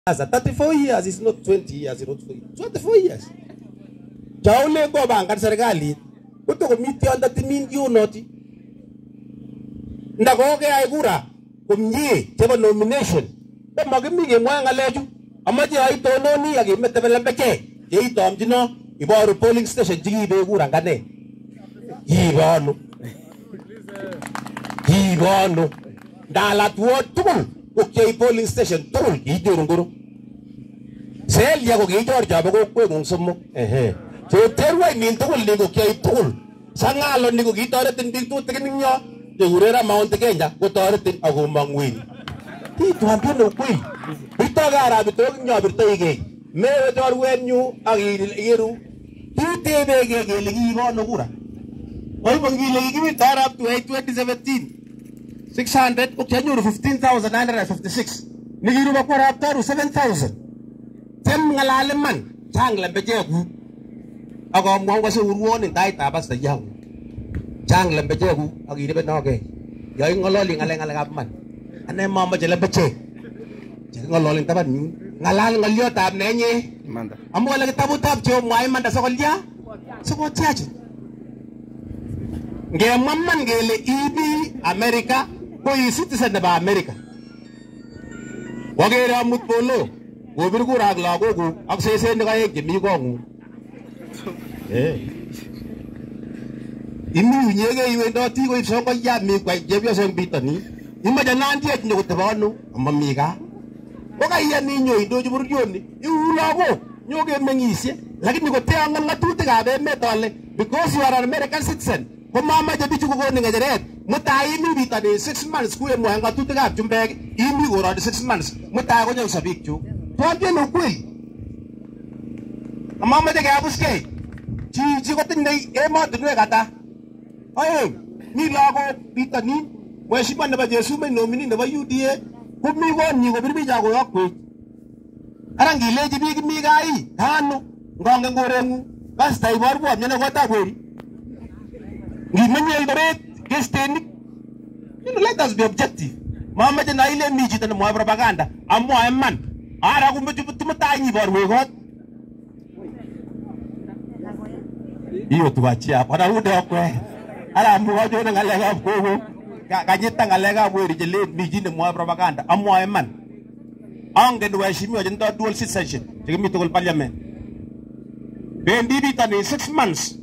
34 years is not 20 years, not 24 years. Chaule go bangan serikali, kuto komiti onda timingi unoti. Ndagoge aigura, kumye, chebo nomination. Magimige mwanga leju, amaji aito noni agi metebelembeke, yeito amjino, ibaru polling station jigi begura ngane. Hibano. Dalat word tukul, okay polling station tukul, idurunguru. Sel ya ko gijor jabo ko kwe mong sumo. So terwa ni tukul ni ko kay tukul. Sangalo ni ko gitoretin dito tingin niyo. Tegurera Mount Kenya ko toretin ako mangwin. Ito ang pinukwi. Ito gara bito nyo bito ige. Mewe tor wenyu agiru. Ite bege geligi mo no kura. Oy bangiligi mi tar up to 2017. 600 ko kyanyo 15,956. Nigiru ba ko rap tar 7,000. Tem ngalalim man chang lambeje ku. Ako mo ko sa urwon ni dai tabas sa yaw. Chang lambeje ku agi de no ke. Yoy ngololi ngaleng man. Ane mama jela beche. Ngololin taban ngalal ngalyo tab nenye. Manda. Amo lagi tabu tab jo mai manda sa kolya. Sa ko tiaje. Nge mamman gele ibi America ko yi citizen ba America. Wage ra mut bolo. Go bir ko rag la go go ak se ne ka ek mi ko ngu. Imi nyege iwe do ti ko so ko ya mi kwa je bi so bitani. Ima janan ti et nyugo tabano mamiga. Oka iya ni nyoy do jubur yoni. Iula go nyoge mengisi. Lakini ko te angan ngatuti ga be metole because you are an American citizen. Ko mama jadi chugo go ni ngajeret. Mutai mi bitani 6 months ku mo ngatuti ga jumbeg. Imi go ro 6 months. Mutai ko nyaw sabik chu. Tuan no kui. Mama de ga buske. Ji ko tin nei e mo de kata. Oye, ni lago bitani. Wesipa na ba Jesu me nomini na ba UDA kumi woni go birbi jago yakwe arangi leji bi mi gai hanu ngonga ngorengu basta ibar bo nyana gota gweri ngi menye dore gesteni let us be objective mama de na ile mi jita na mo propaganda ammo amman ara ko mbeju tumata nyi bar we got iyo tuachia para ude okwe ara mu hojo na ngalega ko kanyita ngalega bweri jele mijine mo propaganda ammo man angen washimi wa jinto dual citizenship tigi mitugol parliament bendi bitani 6 months